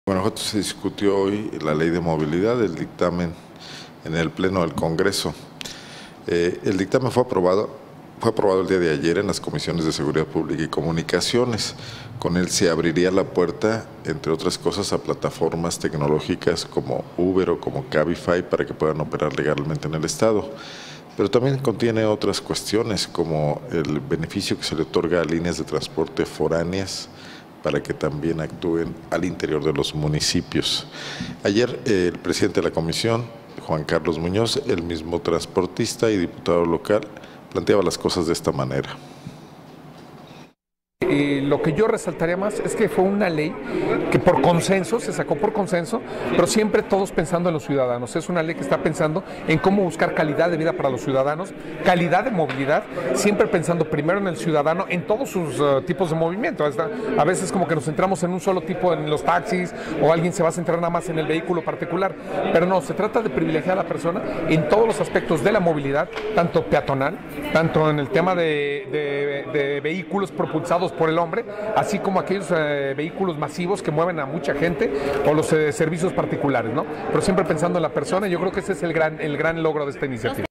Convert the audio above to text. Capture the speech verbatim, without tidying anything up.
Guanajuato se discutió hoy la ley de movilidad, el dictamen en el Pleno del Congreso. Eh, el dictamen fue aprobado, fue aprobado el día de ayer en las comisiones de Seguridad Pública y Comunicaciones. Con él se abriría la puerta, entre otras cosas, a plataformas tecnológicas como Uber o como Cabify para que puedan operar legalmente en el Estado. Pero también contiene otras cuestiones, como el beneficio que se le otorga a líneas de transporte foráneas para que también actúen al interior de los municipios. Ayer eh, el presidente de la comisión, Juan Carlos Muñoz, el mismo transportista y diputado local, planteaba las cosas de esta manera. Y lo que yo resaltaría más es que fue una ley que por consenso, se sacó por consenso, pero siempre todos pensando en los ciudadanos. Es una ley que está pensando en cómo buscar calidad de vida para los ciudadanos, calidad de movilidad, siempre pensando primero en el ciudadano, en todos sus uh, tipos de movimiento. A veces como que nos centramos en un solo tipo, en los taxis, o alguien se va a centrar nada más en el vehículo particular, pero no, se trata de privilegiar a la persona en todos los aspectos de la movilidad, tanto peatonal, tanto en el tema de, de, de vehículos propulsados por el hombre, así como aquellos eh, vehículos masivos que mueven a mucha gente o los eh, servicios particulares, ¿no? Pero siempre pensando en la persona. Yo creo que ese es el gran, el gran logro de esta iniciativa.